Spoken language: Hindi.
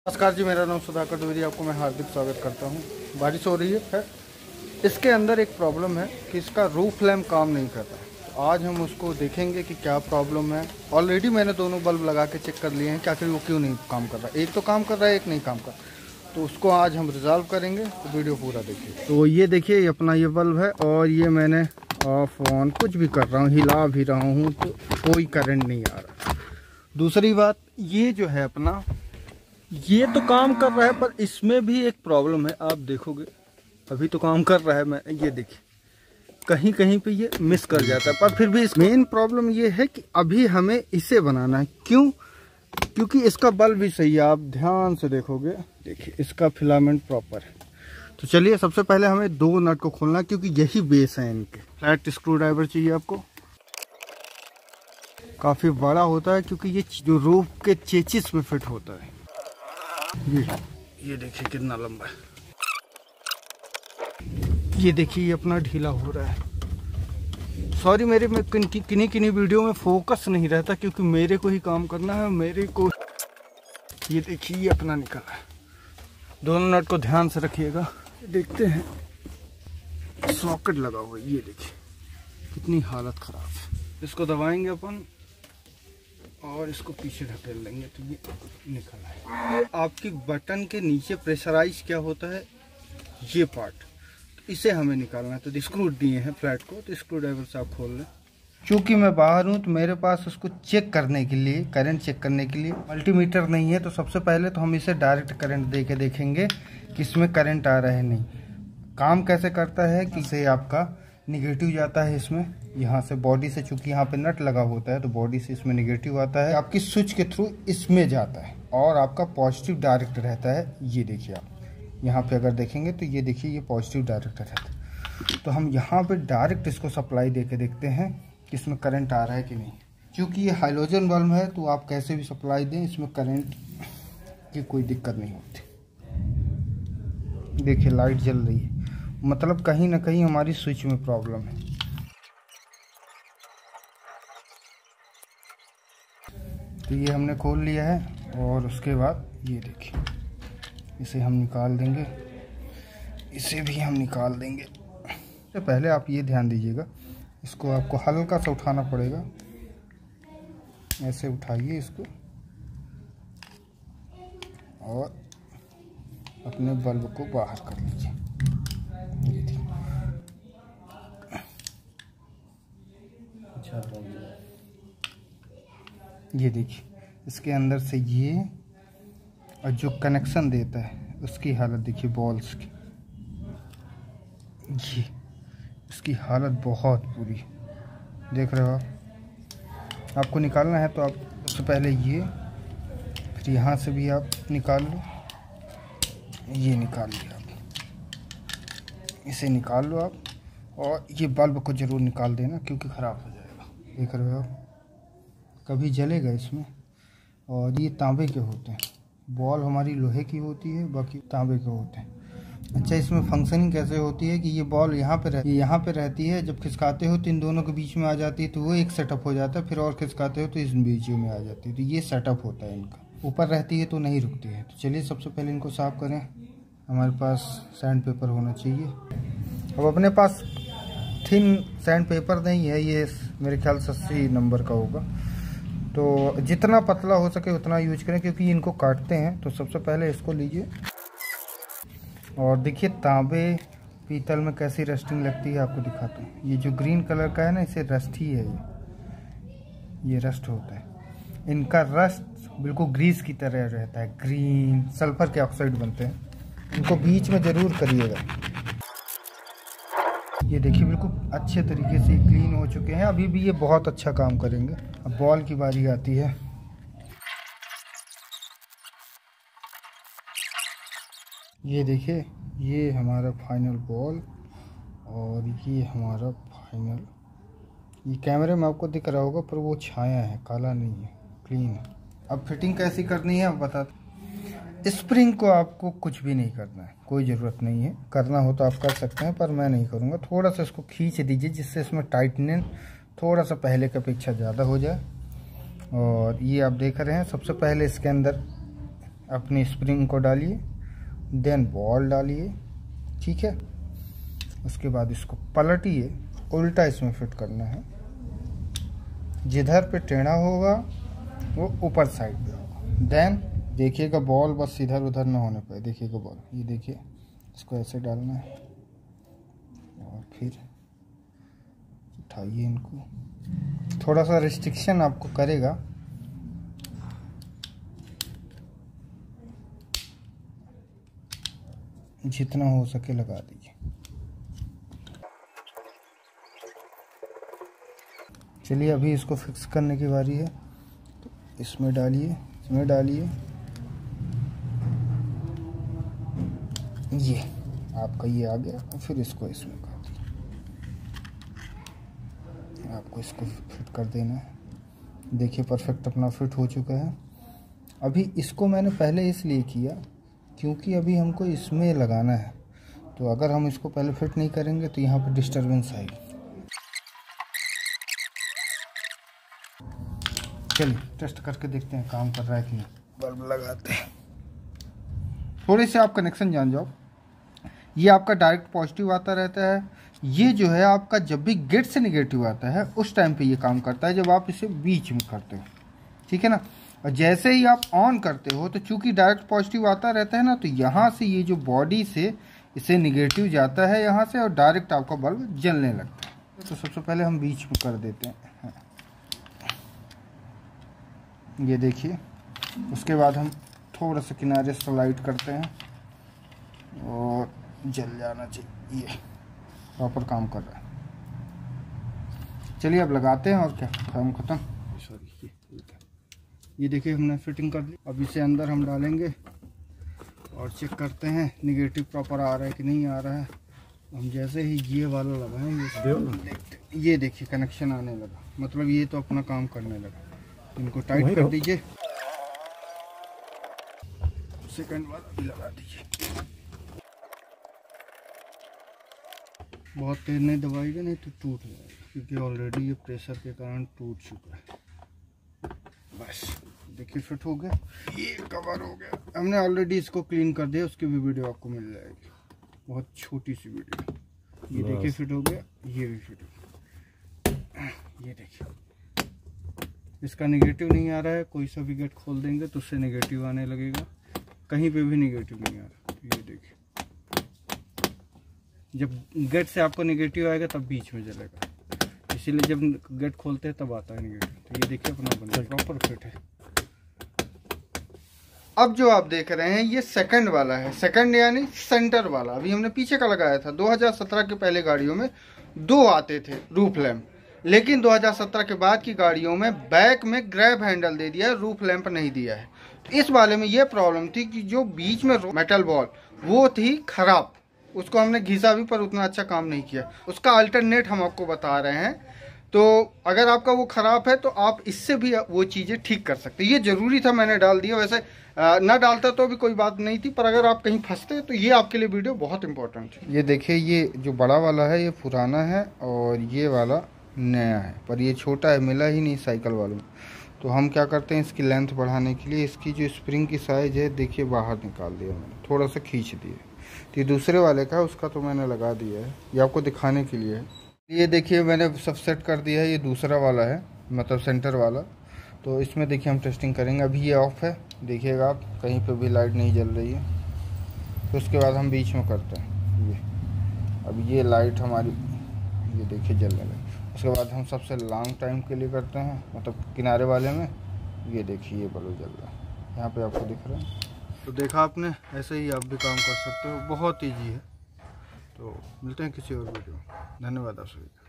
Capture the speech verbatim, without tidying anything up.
नमस्कार जी, मेरा नाम सुधाकर द्विवेदी, आपको मैं हार्दिक स्वागत करता हूं। बारिश हो रही है। खैर, इसके अंदर एक प्रॉब्लम है कि इसका रूफ लैम्प काम नहीं करता है। तो आज हम उसको देखेंगे कि क्या प्रॉब्लम है। ऑलरेडी मैंने दोनों बल्ब लगा के चेक कर लिए हैं कि आखिर वो क्यों नहीं काम कर रहा है। एक तो काम कर रहा है, एक नहीं काम कर रहा। तो उसको आज हम रिजॉल्व करेंगे, तो वीडियो पूरा देखिए। तो ये देखिए, ये अपना ये बल्ब है और ये मैंने ऑफ ऑन कुछ भी कर रहा हूँ, हिला भी रहा हूँ तो कोई करंट नहीं आ रहा। दूसरी बात, ये जो है अपना, ये तो काम कर रहा है पर इसमें भी एक प्रॉब्लम है। आप देखोगे अभी तो काम कर रहा है, मैं ये देखिए कहीं कहीं पे ये मिस कर जाता है। पर फिर भी इस मेन प्रॉब्लम ये है कि अभी हमें इसे बनाना है। क्यों? क्योंकि इसका बल्ब भी सही है। आप ध्यान से देखोगे, देखिए इसका फिलामेंट प्रॉपर है। तो चलिए, सबसे पहले हमें दो नट को खोलना है क्योंकि यही बेस है इनके। फ्लैट स्क्रू ड्राइवर चाहिए आपको, काफ़ी बड़ा होता है क्योंकि ये जो रूफ के चेचिस में फिट होता है। ये ये देखिए कितना लंबा है। ये देखिए ये अपना ढीला हो रहा है। सॉरी, मेरे में किन्हीं किन्हीं किन्हीं वीडियो में फोकस नहीं रहता क्योंकि मेरे को ही काम करना है, मेरे को। ये देखिए ये अपना निकल रहा है। दोनों नट को ध्यान से रखिएगा। देखते हैं, सॉकेट लगा हुआ है। ये देखिए कितनी हालत खराब है। इसको दबाएंगे अपन और इसको पीछे ढकेल लेंगे तो ये निकल आएगा। ये आपकी बटन के नीचे प्रेशराइज क्या होता है, ये पार्ट, तो इसे हमें निकालना है। तो स्क्रू दिए हैं फ्लैट को, तो स्क्रू ड्राइवर से आप खोल लें। चूँकि मैं बाहर हूँ तो मेरे पास उसको चेक करने के लिए, करंट चेक करने के लिए मल्टीमीटर नहीं है। तो सबसे पहले तो हम इसे डायरेक्ट करंट दे के देखेंगे कि इसमें करंट आ रहा है नहीं। काम कैसे करता है कि इसे आपका निगेटिव जाता है इसमें, यहाँ से बॉडी से, चूंकि यहाँ पे नट लगा होता है तो बॉडी से इसमें निगेटिव आता है, आपकी स्विच के थ्रू इसमें जाता है और आपका पॉजिटिव डायरेक्ट रहता है। ये देखिए आप यहाँ पे अगर देखेंगे तो ये देखिए ये पॉजिटिव डायरेक्ट रहता है। तो हम यहाँ पे डायरेक्ट इसको सप्लाई दे के देखते हैं कि इसमें करंट आ रहा है कि नहीं। क्योंकि ये हाइलोजन बल्ब है तो आप कैसे भी सप्लाई दें, इसमें करंट की कोई दिक्कत नहीं होती। देखिए लाइट जल रही है, मतलब कहीं ना कहीं हमारी स्विच में प्रॉब्लम है। तो ये हमने खोल लिया है और उसके बाद ये देखिए इसे हम निकाल देंगे, इसे भी हम निकाल देंगे। तो पहले आप ये ध्यान दीजिएगा, इसको आपको हल्का सा उठाना पड़ेगा। ऐसे उठाइए इसको और अपने बल्ब को बाहर कर लीजिए। ये देखिए इसके अंदर से ये और जो कनेक्शन देता है उसकी हालत देखिए, बॉल्स की, ये इसकी हालत बहुत बुरी देख रहे हो आप। आपको निकालना है तो आप सबसे पहले ये, फिर यहाँ से भी आप निकाल लो। ये निकाल लिया आप, इसे निकाल लो आप, और ये बल्ब को ज़रूर निकाल देना क्योंकि ख़राब हो जाएगा। देख रहे हो आप, कभी जलेगा इसमें। और ये तांबे के होते हैं, बॉल हमारी लोहे की होती है, बाकी तांबे के होते हैं। अच्छा, इसमें फंक्शनिंग कैसे होती है कि ये बॉल यहाँ पे रह, ये यहाँ पे रहती है, जब खिसकाते हो तो इन दोनों के बीच में आ जाती है, तो वो एक सेटअप हो जाता है। फिर और खिसकाते हो तो इस बीच में आ जाती है, तो ये सेटअप होता है इनका। ऊपर रहती है तो नहीं रुकती है। तो चलिए सबसे पहले इनको साफ़ करें। हमारे पास सैंड पेपर होना चाहिए। अब अपने पास थिन सैंड पेपर नहीं है, ये मेरे ख्याल से अस्सी नंबर का होगा। तो जितना पतला हो सके उतना यूज करें क्योंकि इनको काटते हैं। तो सबसे पहले इसको लीजिए और देखिए तांबे पीतल में कैसी रस्टिंग लगती है, आपको दिखाता हूँ। ये जो ग्रीन कलर का है ना, इसे रस्ट ही है, ये ये रस्ट होता है। इनका रस्ट बिल्कुल ग्रीस की तरह रहता है, ग्रीन सल्फर के ऑक्साइड बनते हैं। इनको बीच में ज़रूर करिएगा। ये देखिए बिल्कुल अच्छे तरीके से क्लीन हो चुके हैं। अभी भी ये बहुत अच्छा काम करेंगे। अब बॉल की बारी आती है। ये देखिए ये हमारा फाइनल बॉल और ये हमारा फाइनल। ये कैमरे में आपको दिख रहा होगा पर वो छाया है, काला नहीं है, क्लीन है। अब फिटिंग कैसी करनी है अब बताते। स्प्रिंग को आपको कुछ भी नहीं करना है, कोई ज़रूरत नहीं है। करना हो तो आप कर सकते हैं पर मैं नहीं करूँगा। थोड़ा सा इसको खींच दीजिए जिससे इसमें टाइटनेस थोड़ा सा पहले की अपेक्षा ज़्यादा हो जाए। और ये आप देख रहे हैं, सबसे पहले इसके अंदर अपनी स्प्रिंग को डालिए, देन बॉल डालिए, ठीक है। उसके बाद इसको पलटिए, उल्टा इसमें फिट करना है। जिधर पे टेढ़ा होगा वो ऊपर साइड पे होगा। देन देखिएगा बॉल बस इधर उधर ना होने पाए। देखिएगा बॉल, ये देखिए, इसको ऐसे डालना है और फिर उठाइए इनको। थोड़ा सा रिस्ट्रिक्शन आपको करेगा, जितना हो सके लगा दीजिए। चलिए अभी इसको फिक्स करने की बारी है। तो इसमें डालिए, इसमें डालिए, ये आपका ये आ गया। और फिर इसको इसमें कर दिए, आपको इसको फिट कर देना है। देखिए परफेक्ट अपना फिट हो चुका है। अभी इसको मैंने पहले इसलिए किया क्योंकि अभी हमको इसमें लगाना है, तो अगर हम इसको पहले फिट नहीं करेंगे तो यहाँ पर डिस्टरबेंस आएगी। चलिए टेस्ट करके देखते हैं काम कर रहा है कि नहीं। बल्ब लगाते हैं, थोड़े से आप कनेक्शन जान जाओ। ये आपका डायरेक्ट पॉजिटिव आता रहता है। ये जो है आपका जब भी गेट से निगेटिव आता है उस टाइम पे ये काम करता है, जब आप इसे बीच में करते हो, ठीक है ना। और जैसे ही आप ऑन करते हो तो चूंकि डायरेक्ट पॉजिटिव आता रहता है ना, तो यहाँ से ये जो बॉडी से इसे निगेटिव जाता है यहाँ से, और डायरेक्ट आपका बल्ब जलने लगता है। तो सबसे पहले हम बीच में कर देते हैं, ये देखिए। उसके बाद हम थोड़ा सा किनारे स्लाइड करते हैं और जल जाना चाहिए। ये प्रॉपर काम कर रहा है। चलिए अब लगाते हैं और क्या, काम खत्म। सॉरी, ये ये देखिए हमने फिटिंग कर ली। अब इसे अंदर हम डालेंगे और चेक करते हैं निगेटिव प्रॉपर आ रहा है कि नहीं आ रहा है। हम जैसे ही ये वाला लगाएंगे, ये देखिए कनेक्शन आने लगा, मतलब ये तो अपना काम करने लगा। इनको टाइट कर दीजिए, सेकंड वाला भी लगा दीजिए। बहुत तेज नहीं दबाएगा, नहीं तो टूट जाएगा, क्योंकि ऑलरेडी ये प्रेशर के कारण टूट चुका है। बस देखिए फिट हो गया, ये कवर हो गया। हमने ऑलरेडी इसको क्लीन कर दिया, उसकी भी वीडियो आपको मिल जाएगी, बहुत छोटी सी वीडियो। ये देखिए फिट हो गया, ये भी फिट हो गया। ये देखिए इसका नेगेटिव नहीं आ रहा है। कोई सा भी गेट खोल देंगे तो उससे नेगेटिव आने लगेगा, कहीं पे भी नेगेटिव नहीं आ रहा। ये देखिए, जब गेट से आपको नेगेटिव आएगा तब बीच में जलेगा, इसीलिए जब गेट खोलते हैं तब आता है नेगेटिव। तो ये देखिए अपना बना प्रॉपर फिट है। अब जो आप देख रहे हैं ये सेकंड वाला है, सेकंड यानी सेंटर वाला। अभी हमने पीछे का लगाया था। दो हज़ार सत्रह के पहले गाड़ियों में दो आते थे रूफ लैंप, लेकिन दो हज़ार सत्रह के बाद की गाड़ियों में बैक में ग्रैब हैंडल दे दिया है, रूफ लैंप नहीं दिया है। तो इस वाले में ये प्रॉब्लम थी कि जो बीच में मेटल बॉल वो थी खराब, उसको हमने घिसा भी पर उतना अच्छा काम नहीं किया। उसका अल्टरनेट हम आपको बता रहे हैं। तो अगर आपका वो ख़राब है तो आप इससे भी वो चीज़ें ठीक कर सकते हैं। ये ज़रूरी था, मैंने डाल दिया। वैसे ना डालता तो भी कोई बात नहीं थी, पर अगर आप कहीं फंसते तो ये आपके लिए वीडियो बहुत इंपॉर्टेंट है। ये देखिए, ये जो बड़ा वाला है ये पुराना है और ये वाला नया है, पर ये छोटा है, मिला ही नहीं साइकिल वालों। तो हम क्या करते हैं, इसकी लेंथ बढ़ाने के लिए इसकी जो स्प्रिंग की साइज़ है देखिए बाहर निकाल दिया मैंने, थोड़ा सा खींच दिया। तो ये दूसरे वाले का, उसका तो मैंने लगा दिया है, ये आपको दिखाने के लिए है। ये देखिए मैंने सब सेट कर दिया है। ये दूसरा वाला है, मतलब सेंटर वाला। तो इसमें देखिए हम टेस्टिंग करेंगे। अभी ये ऑफ है, देखिएगा आप, कहीं पे भी लाइट नहीं जल रही है। तो उसके बाद हम बीच में करते हैं। ये अब ये लाइट हमारी, ये देखिए जलने लगी। उसके बाद हम सबसे लॉन्ग टाइम के लिए करते हैं, मतलब किनारे वाले में। ये देखिए ये बल्ब जल रहा है, यहाँ पे आपको दिख रहा है। तो देखा आपने, ऐसे ही आप भी काम कर सकते हो, बहुत ईजी है। तो मिलते हैं किसी और वीडियो में। धन्यवाद आप सभी का।